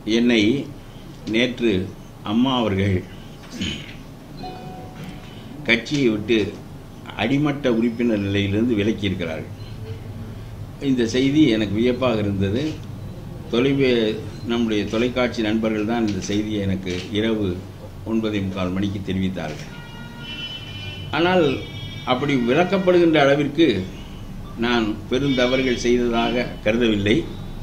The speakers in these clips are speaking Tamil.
என்னை நேற்று அம்மா அவர்கள் கட்சியை விட்டு அடிமட்ட உறுப்பினர் நிலையிலிருந்து விலக்கியிருக்கிறார்கள். இந்த செய்தி எனக்கு வியப்பாக இருந்தது. நம்முடைய தொலைக்காட்சி நண்பர்கள் தான் இந்த செய்தியை எனக்கு இரவு 9:45 மணிக்கு தெரிவித்தார்கள். ஆனால் அப்படி விலக்கப்படுகின்ற அளவிற்கு நான் பெருந்தவறுகள் செய்ததாக கருதவில்லை.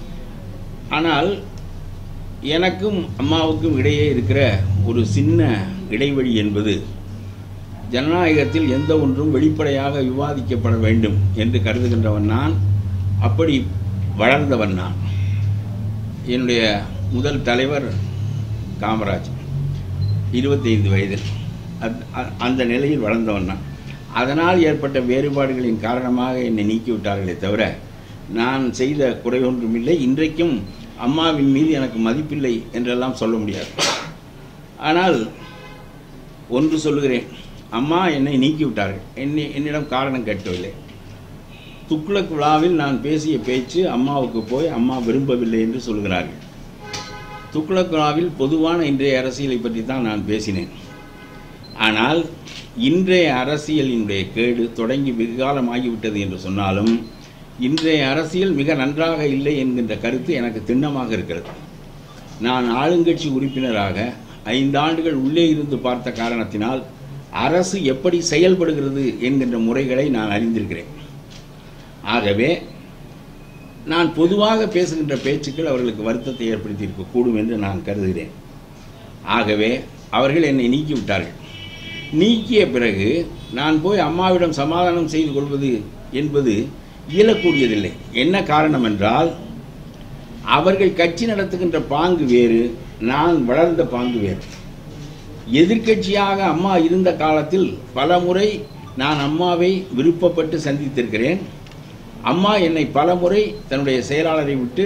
ஆனால் எனக்கும் அம்மாவுக்கும் இடையே இருக்கிற ஒரு சின்ன இடைவெளி என்பது ஜனநாயகத்தில் எந்த ஒன்றும் வெளிப்படையாக விவாதிக்கப்பட வேண்டும் என்று கருதுகின்றவன் நான். அப்படி வளர்ந்தவன் நான். என்னுடைய முதல் தலைவர் காமராஜ் 25 வயதில் அந்த நிலையில் வளர்ந்தவன் நான். அதனால் ஏற்பட்ட வேறுபாடுகளின் காரணமாக என்னை நீக்கிவிட்டார்களே தவிர நான் செய்த குறை ஒன்றுமில்லை. இன்றைக்கும் அம்மாவின் மீது எனக்கு மதிப்பில்லை என்றெல்லாம் சொல்ல முடியாது. ஆனால் ஒன்று சொல்லுகிறேன், அம்மா என்னை நீக்கிவிட்டார்கள். என்னிடம் காரணம் கேட்கவில்லை. துக்ளக் விழாவில் நான் பேசிய பேச்சு அம்மாவுக்கு போய் அம்மா விரும்பவில்லை என்று சொல்கிறார்கள். துக்ளக் விழாவில் பொதுவான இன்றைய அரசியலை பற்றி தான் நான் பேசினேன். ஆனால் இன்றைய அரசியலினுடைய கேடு தொடங்கி வெகுகாலமாகிவிட்டது என்று சொன்னாலும் இன்றைய அரசியல் மிக நன்றாக இல்லை என்கின்ற கருத்து எனக்கு திண்ணமாக இருக்கிறது. நான் ஆளுங்கட்சி உறுப்பினராக 5 ஆண்டுகள் உள்ளே இருந்து பார்த்த காரணத்தினால் அரசு எப்படி செயல்படுகிறது என்கின்ற முறைகளை நான் அறிந்திருக்கிறேன். ஆகவே நான் பொதுவாக பேசுகின்ற பேச்சுக்கள் அவர்களுக்கு வருத்தத்தை ஏற்படுத்தியிருக்கக்கூடும் என்று நான் கருதுகிறேன். ஆகவே அவர்கள் என்னை நீக்கிவிட்டார்கள். நீக்கிய பிறகு நான் போய் அம்மாவிடம் சமாதானம் செய்து கொள்வது என்பது இயலக்கூடியதில்லை. என்ன காரணம் என்றால் அவர்கள் கட்சி நடத்துகின்ற பாங்கு வேறு, நான் வளர்ந்த பாங்கு வேறு. எதிர்க்கட்சியாக அம்மா இருந்த காலத்தில் பல முறை நான் அம்மாவை விருப்பப்பட்டு சந்தித்திருக்கிறேன். அம்மா என்னை பல முறை தன்னுடைய செயலாளரை விட்டு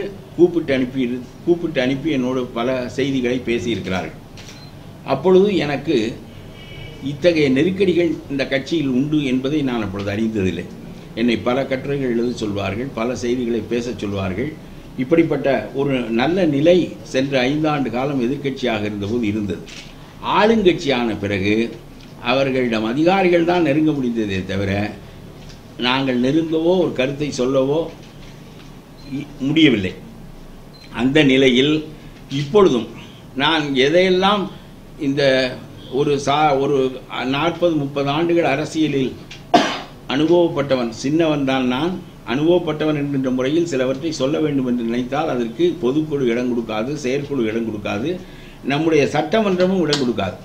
கூப்பிட்டு அனுப்பி என்னோடு பல செய்திகளை பேசியிருக்கிறார்கள். அப்பொழுது எனக்கு இத்தகைய நெருக்கடிகள் இந்த கட்சியில் உண்டு என்பதை நான் அப்பொழுது அறிந்ததில்லை. என்னை பல கட்டுரைகள் எழுத சொல்வார்கள், பல செய்திகளை பேச சொல்வார்கள். இப்படிப்பட்ட ஒரு நல்ல நிலை சென்ற 5 ஆண்டு காலம் எதிர்க்கட்சியாக இருந்தபோது இருந்தது. ஆளுங்கட்சியான பிறகு அவர்களிடம் அதிகாரிகள் தான் நெருங்க முடிந்ததே தவிர நாங்கள் நெருங்கவோ ஒரு கருத்தை சொல்லவோ முடியவில்லை. அந்த நிலையில் இப்பொழுதும் நான் எதையெல்லாம் இந்த ஒரு 40-30 ஆண்டுகள் அரசியலில் அனுபவப்பட்டவன், சின்னவன் தான் நான். அனுபவப்பட்டவன் என்கின்ற முறையில் சிலவற்றை சொல்ல வேண்டும் என்று நினைத்தால் அதற்கு பொதுக்குழு இடம் கொடுக்காது, செயற்குழு இடம் கொடுக்காது, நம்முடைய சட்டமன்றமும் இடம் கொடுக்காது.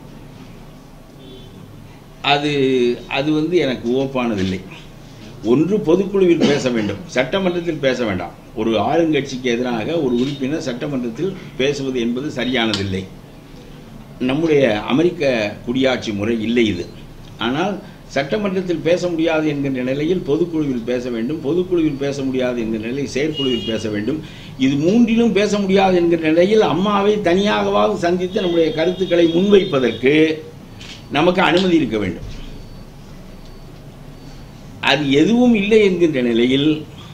அது எனக்கு ஓப்பானதில்லை. ஒன்று பொதுக்குழுவில் பேச வேண்டும், சட்டமன்றத்தில் பேச வேண்டாம். ஒரு ஆளுங்கட்சிக்கு எதிராக ஒரு உறுப்பினர் சட்டமன்றத்தில் பேசுவது என்பது சரியானதில்லை. நம்முடைய அமெரிக்க குடியாட்சி முறை இல்லை இது. ஆனால் சட்டமன்றத்தில் பேச முடியாது என்கின்ற நிலையில் பொதுக்குழுவில் பேச வேண்டும், பொதுக்குழுவில் பேச முடியாது என்கின்ற நிலையில் செயற்குழுவில் பேச வேண்டும். இது மூன்றிலும் பேச முடியாது என்கின்ற நிலையில் அம்மாவை தனியாகவாவது சந்தித்து நம்முடைய கருத்துக்களை முன்வைப்பதற்கு நமக்கு அனுமதி இருக்க வேண்டும். அது எதுவும் இல்லை என்கின்ற நிலையில்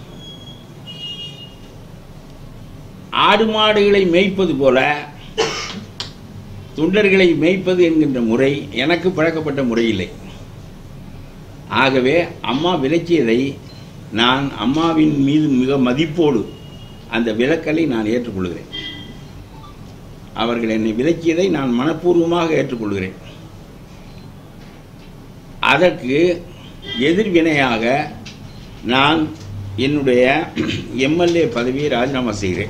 ஆடு மாடுகளை மேய்ப்பது போல தொண்டர்களை மேய்ப்பது என்கின்ற முறை எனக்கு பழக்கப்பட்ட முறை இல்லை. ஆகவே அம்மா விலக்கியதை நான் அம்மாவின் மீது மிக மதிப்போடு அந்த விலக்கலை நான் ஏற்றுக்கொள்கிறேன். அவர்கள் என்னை விலக்கியதை நான் மனப்பூர்வமாக ஏற்றுக்கொள்கிறேன். அதற்கு எதிர்வினையாக நான் என்னுடைய எம்எல்ஏ பதவியை ராஜினாமா செய்கிறேன்.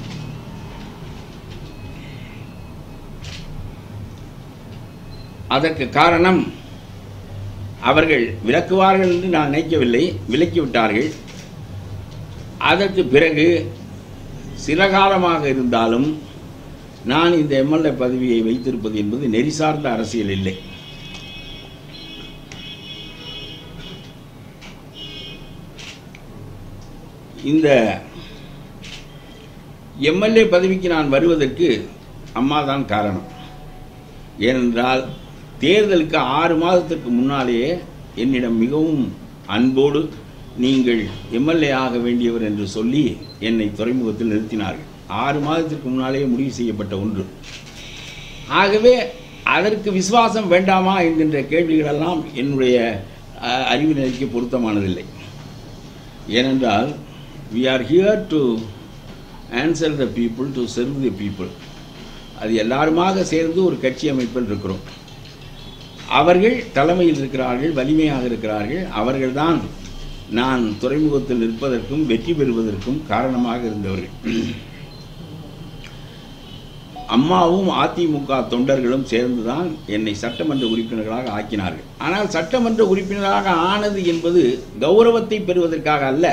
அதற்கு காரணம் அவர்கள் விலக்குவார்கள் என்று நான் நினைக்கவில்லை, விலக்கிவிட்டார்கள். அதற்கு பிறகு சில காலமாக இருந்தாலும் நான் இந்த எம்எல்ஏ பதவியை வைத்திருப்பது என்பது நெறி சார்ந்த அரசியல் இல்லை. இந்த எம்எல்ஏ பதவிக்கு நான் வருவதற்கு அம்மா தான் காரணம். ஏனென்றால் தேர்தலுக்கு 6 மாதத்திற்கு முன்னாலேயே என்னிடம் மிகவும் அன்போடு நீங்கள் எம்எல்ஏ ஆக வேண்டியவர் என்று சொல்லி என்னை துறைமுகத்தில் நிறுத்தினார்கள். 6 மாதத்திற்கு முன்னாலேயே முடிவு செய்யப்பட்ட ஒன்று. ஆகவே அதற்கு விசுவாசம் வேண்டாமா என்கின்ற கேள்விகளெல்லாம் என்னுடைய அறிவு நிலைக்கு பொருத்தமானதில்லை. ஏனென்றால் we are here to answer the people, to serve the people. அது எல்லாருமாக சேர்ந்து ஒரு கட்சி அமைப்பில் இருக்கிறோம். அவர்கள் தலைமையில் இருக்கிறார்கள், வலிமையாக இருக்கிறார்கள். அவர்கள்தான் நான் துறைமுகத்தில் நிற்பதற்கும் வெற்றி பெறுவதற்கும் காரணமாக இருந்தவர்கள். அம்மாவும் அதிமுக தொண்டர்களும் சேர்ந்துதான் என்னை சட்டமன்ற உறுப்பினர்களாக ஆக்கினார்கள். ஆனால் சட்டமன்ற உறுப்பினராக ஆனது என்பது கௌரவத்தை பெறுவதற்காக அல்ல,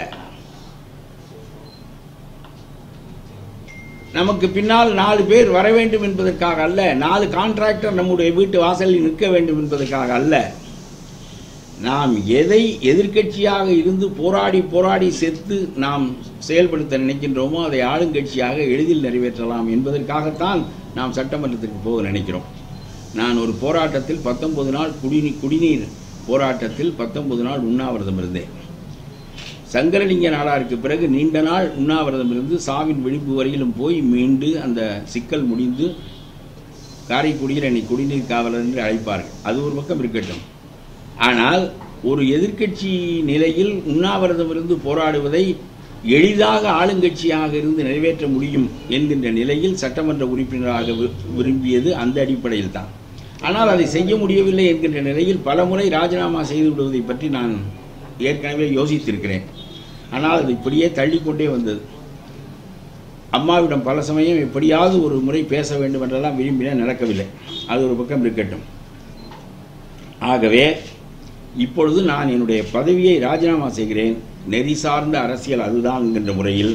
நமக்கு பின்னால் 4 பேர் வர வேண்டும் என்பதற்காக அல்ல, 4 கான்ட்ராக்டர் நம்முடைய வீட்டு வாசலில் நிற்க வேண்டும் என்பதற்காக அல்ல. நாம் எதை எதிர்க்கட்சியாக இருந்து போராடி செத்து நாம் செயல்படுத்த நினைக்கின்றோமோ அதை ஆளுங்கட்சியாக எளிதில் நிறைவேற்றலாம் என்பதற்காகத்தான் நாம் சட்டமன்றத்திற்கு போக நினைக்கிறோம். நான் ஒரு போராட்டத்தில் 19 நாள் குடிநீர் போராட்டத்தில் 19 நாள் உண்ணாவிரதம் இருந்தேன். சங்கரலிங்க நாடாருக்கு பிறகு நீண்ட நாள் உண்ணாவிரதம் இருந்து சாவின் விழிப்பு வரையிலும் போய் மீண்டு அந்த சிக்கல் முடிந்து காரைக்குடியில் என்னை குடிநீர் காவலர் என்று அழைப்பார்கள். அது ஒரு பக்கம் இருக்கட்டும். ஆனால் ஒரு எதிர்க்கட்சி நிலையில் உண்ணாவிரதம் இருந்து போராடுவதை எளிதாக ஆளுங்கட்சியாக இருந்து நிறைவேற்ற முடியும் என்கின்ற நிலையில் சட்டமன்ற உறுப்பினராக விரும்பியது அந்த அடிப்படையில் தான். ஆனால் அதை செய்ய முடியவில்லை என்கின்ற நிலையில் பலமுறை ராஜினாமா செய்து விடுவதை பற்றி நான் ஏற்கனவே யோசித்திருக்கிறேன். ஆனால் அது இப்படியே தள்ளிக்கொண்டே வந்தது. அம்மாவிடம் பல சமயம் எப்படியாவது ஒரு முறை பேச வேண்டும் என்றெல்லாம் விரும்பின, நடக்கவில்லை. அது ஒரு பக்கம் இருக்கட்டும். ஆகவே இப்பொழுது நான் என்னுடைய பதவியை ராஜினாமா செய்கிறேன். நெறி சார்ந்த அரசியல் அதுதான் என்கின்ற முறையில்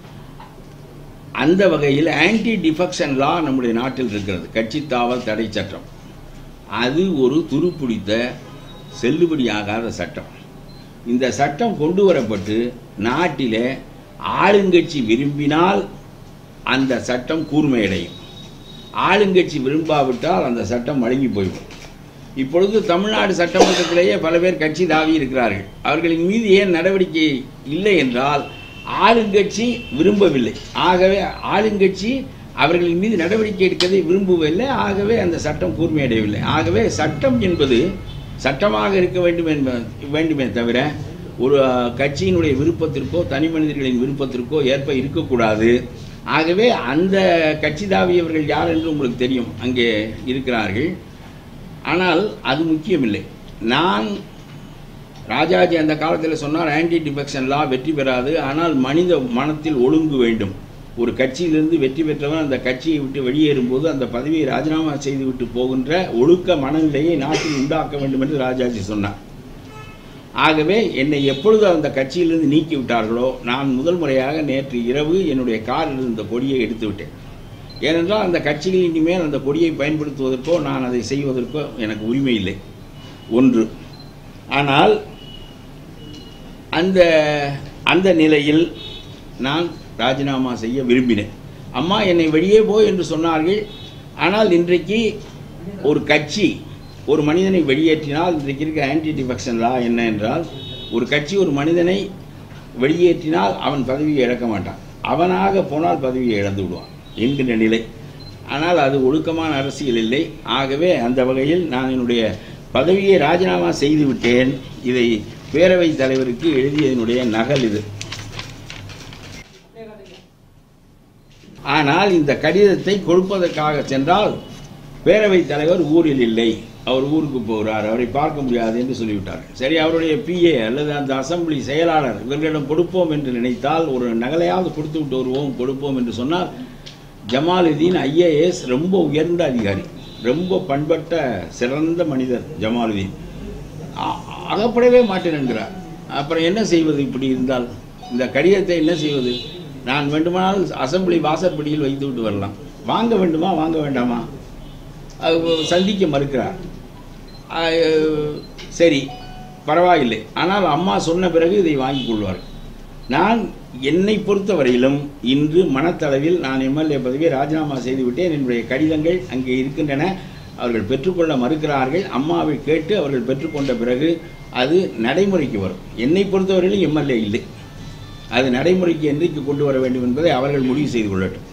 அந்த வகையில் ஆன்டி டிஃபெக்ஷன் லா நம்முடைய நாட்டில் இருக்கிறது, கட்சி தாவல் தடை சட்டம். அது ஒரு துருப்பிடித்த செல்லுபடியாகாத சட்டம். இந்த சட்டம் கொண்டு வரப்பட்டு நாட்டிலே ஆளுங்கட்சி விரும்பினால் அந்த சட்டம் கூர்மையடையும், ஆளுங்கட்சி விரும்பாவிட்டால் அந்த சட்டம் வழங்கி போய்விடும். இப்பொழுது தமிழ்நாடு சட்டமன்றத்திலேயே பல பேர் கட்சி தாவி இருக்கிறார்கள். அவர்களின் மீது ஏன் நடவடிக்கை இல்லை என்றால் ஆளுங்கட்சி விரும்பவில்லை. ஆகவே ஆளுங்கட்சி அவர்களின் மீது நடவடிக்கை எடுக்கதை விரும்பவில்லை. ஆகவே அந்த சட்டம் கூர்மையடையவில்லை. ஆகவே சட்டம் என்பது சட்டமாக இருக்க வேண்டுமே தவிர ஒரு கட்சியினுடைய விருப்பத்திற்கோ தனி மனிதர்களின் விருப்பத்திற்கோ ஏற்ப இருக்கக்கூடாது. ஆகவே அந்த கட்சி தாவியவர்கள் யார் என்று உங்களுக்கு தெரியும், அங்கே இருக்கிறார்கள். ஆனால் அது முக்கியமில்லை. நான் ராஜாஜி அந்த காலத்தில் சொன்னார், ஆன்டி டிஃபெக்ஷன் லா வெற்றி பெறாது, ஆனால் மனித மனத்தில் ஒழுங்கு வேண்டும். ஒரு கட்சியிலிருந்து வெற்றி பெற்றவன் அந்த கட்சியை விட்டு வெளியேறும்போது அந்த பதவியை ராஜினாமா செய்துவிட்டு போகின்ற ஒழுக்க மனநிலையை நாட்டில் உண்டாக்க வேண்டும் என்று ராஜாஜி சொன்னார். ஆகவே என்னை எப்பொழுது அந்த கட்சியிலிருந்து நீக்கி விட்டார்களோ நான் முதல் முறையாக நேற்று இரவு என்னுடைய காரில் இருந்த கொடியை எடுத்து விட்டேன். ஏனென்றால் அந்த கட்சிகள் இனிமேல் அந்த கொடியை பயன்படுத்துவதற்கோ நான் அதை செய்வதற்கோ எனக்கு உரிமை இல்லை ஒன்று. ஆனால் அந்த நிலையில் நான் ராஜினாமா செய்ய விரும்பினேன். அம்மா என்னை வெளியே போய் என்று சொன்னார்கள். ஆனால் இன்றைக்கு ஒரு கட்சி ஒரு மனிதனை வெளியேற்றினால், இன்றைக்கு இருக்க ஆன்டி டிஃபெக்ஷன் லா என்ன என்றால், ஒரு கட்சி ஒரு மனிதனை வெளியேற்றினால் அவன் பதவியை இழக்க மாட்டான், அவனாக போனால் பதவியை இழந்து விடுவான் என்கின்ற நிலை. ஆனால் அது ஒழுக்கமான அரசியல் இல்லை. ஆகவே அந்த வகையில் நான் என்னுடைய பதவியை ராஜினாமா செய்து விட்டேன். இதை பேரவைத் தலைவருக்கு எழுதியதனுடைய நகல் இது. ஆனால் இந்த கடிதத்தை கொடுப்பதற்காக சென்றால் பேரவைத் தலைவர் ஊரில் இல்லை, அவர் ஊருக்கு போகிறார், அவரை பார்க்க முடியாது என்று சொல்லிவிட்டார். சரி, அவருடைய பிஏ அல்லது அந்த அசம்பிளி செயலாளர் இவர்களிடம் கொடுப்போம் என்று நினைத்தால் ஒரு நகலையாவது கொடுத்து விட்டு வருவோம், கொடுப்போம் என்று சொன்னால் ஜமாலுதீன் ஐஏஎஸ் ரொம்ப உயர்ந்த அதிகாரி, ரொம்ப பண்பட்ட சிறந்த மனிதர் ஜமாலுதீன், அகப்படவே மாட்டேன் என்கிறார். அப்புறம் என்ன செய்வது? இப்படி இருந்தால் இந்த கடிதத்தை என்ன செய்வது? நான் வேண்டுமானால் அசம்பிளி வாசற்படியில் வைத்து விட்டு வரலாம். வாங்க வேண்டுமா வாங்க வேண்டாமா? சந்திக்க மறுக்கிறார். சரி, பரவாயில்லை. ஆனால் அம்மா சொன்ன பிறகு இதை வாங்கிக் கொள்வார்கள். நான் என்னை பொறுத்தவரையிலும் இன்று மனத்தளவில் நான் எம்எல்ஏ பதவியை ராஜினாமா செய்துவிட்டேன். என்னுடைய கடிதங்கள் அங்கே இருக்கின்றன. அவர்கள் பெற்றுக்கொள்ள மறுக்கிறார்கள். அம்மாவை கேட்டு அவர்கள் பெற்றுக்கொண்ட பிறகு அது நடைமுறைக்கு வரும். என்னை பொறுத்தவரையிலும் எம்எல்ஏ இல்லை, அது நடைமுறைக்கு என்றைக்கு கொண்டு வர வேண்டும் என்பதை அவர்கள் முடிவு செய்து கொள்ளட்டும்.